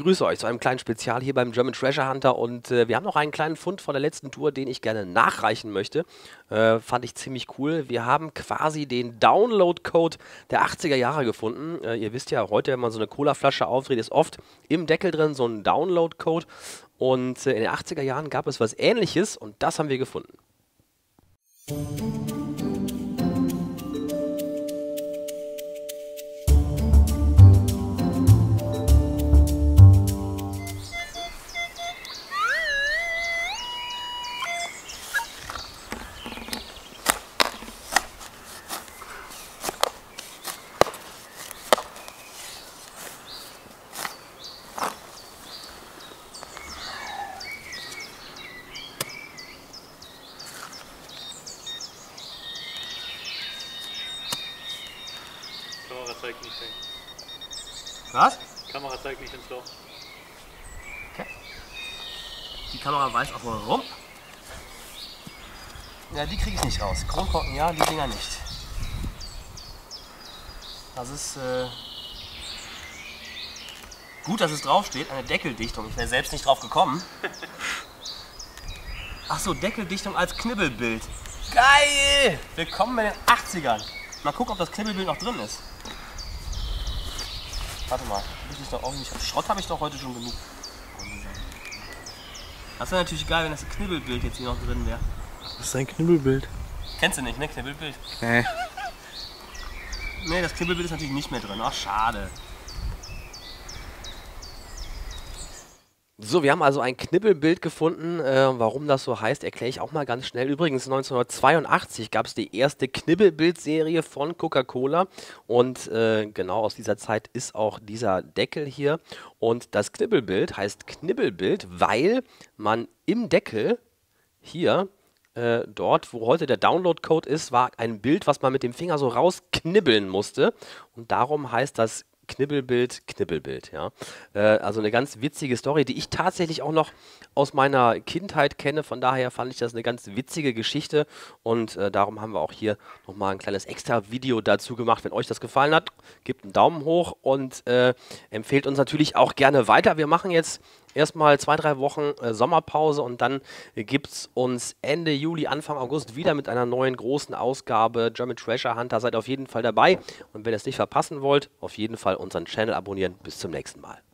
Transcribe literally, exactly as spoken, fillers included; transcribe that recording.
begrüße euch zu einem kleinen Spezial hier beim German Treasure Hunter und äh, wir haben noch einen kleinen Fund von der letzten Tour, den ich gerne nachreichen möchte. Äh, fand ich ziemlich cool. Wir haben quasi den Download-Code der achtziger Jahre gefunden. Äh, ihr wisst ja, heute, wenn man so eine Colaflasche aufdreht, ist oft im Deckel drin so ein Download-Code und äh, in den achtziger Jahren gab es was Ähnliches und das haben wir gefunden. Kamera zeigt nicht hin. Was? Kamera zeigt nicht ins Loch. Okay. Die Kamera weiß auch warum. Ja, die kriege ich nicht raus. Kronkorken ja, die Dinger nicht. Das ist äh, gut, dass es draufsteht, eine Deckeldichtung. Ich wäre selbst nicht drauf gekommen. Ach so, Deckeldichtung als Knibbelbild. Geil! Willkommen in den achtzigern. Mal gucken, ob das Knibbelbild noch drin ist. Warte mal, ich nicht noch irgendwie. Schrott habe ich doch heute schon genug. Das wäre natürlich geil, wenn das Knibbelbild jetzt hier noch drin wäre. Was ist ein Knibbelbild? Kennst du nicht, ne? Knibbelbild? Nee. Ne, das Knibbelbild ist natürlich nicht mehr drin. Ach, schade. So, wir haben also ein Knibbelbild gefunden. Äh, warum das so heißt, erkläre ich auch mal ganz schnell. Übrigens, neunzehnhundertzweiundachtzig gab es die erste Knibbelbild-Serie von Coca-Cola. Und äh, genau aus dieser Zeit ist auch dieser Deckel hier. Und das Knibbelbild heißt Knibbelbild, weil man im Deckel hier, äh, dort, wo heute der Download-Code ist, war ein Bild, was man mit dem Finger so rausknibbeln musste. Und darum heißt das Knibbelbild, Knibbelbild, ja. Äh, also eine ganz witzige Story, die ich tatsächlich auch noch aus meiner Kindheit kenne. Von daher fand ich das eine ganz witzige Geschichte und äh, darum haben wir auch hier nochmal ein kleines extra Video dazu gemacht. Wenn euch das gefallen hat, gebt einen Daumen hoch und äh, empfehlt uns natürlich auch gerne weiter. Wir machen jetzt erstmal zwei, drei Wochen äh, Sommerpause und dann äh, gibt es uns Ende Juli, Anfang August wieder mit einer neuen großen Ausgabe German Treasure Hunter. Seid auf jeden Fall dabei und wenn ihr es nicht verpassen wollt, auf jeden Fall unseren Channel abonnieren. Bis zum nächsten Mal.